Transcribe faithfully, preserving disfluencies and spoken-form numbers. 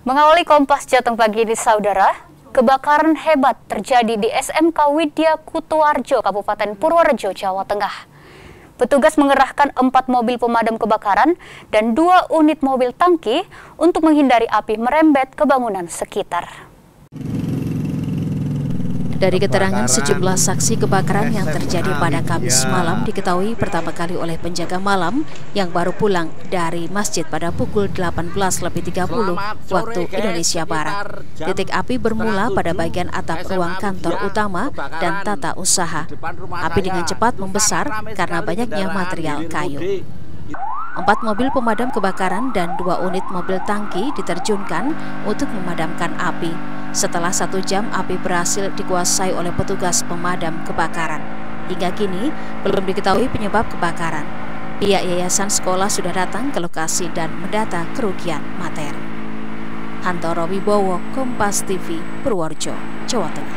Mengawali Kompas Jateng pagi ini, saudara, kebakaran hebat terjadi di S M K Widya Kutuarjo, Kabupaten Purworejo, Jawa Tengah. Petugas mengerahkan empat mobil pemadam kebakaran dan dua unit mobil tangki untuk menghindari api merembet ke bangunan sekitar. Dari keterangan sejumlah saksi kebakaran yang terjadi pada Kamis malam diketahui pertama kali oleh penjaga malam yang baru pulang dari masjid pada pukul delapan belas lebih tiga puluh waktu Indonesia Barat. Titik api bermula pada bagian atap ruang kantor utama dan tata usaha. Api dengan cepat membesar karena banyaknya material kayu. Empat mobil pemadam kebakaran dan dua unit mobil tangki diterjunkan untuk memadamkan api. Setelah satu jam, api berhasil dikuasai oleh petugas pemadam kebakaran. Hingga kini, belum diketahui penyebab kebakaran. Pihak yayasan sekolah sudah datang ke lokasi dan mendata kerugian materi. Hantoro Wibowo, Kompas T V, Purworejo, Jawa Tengah.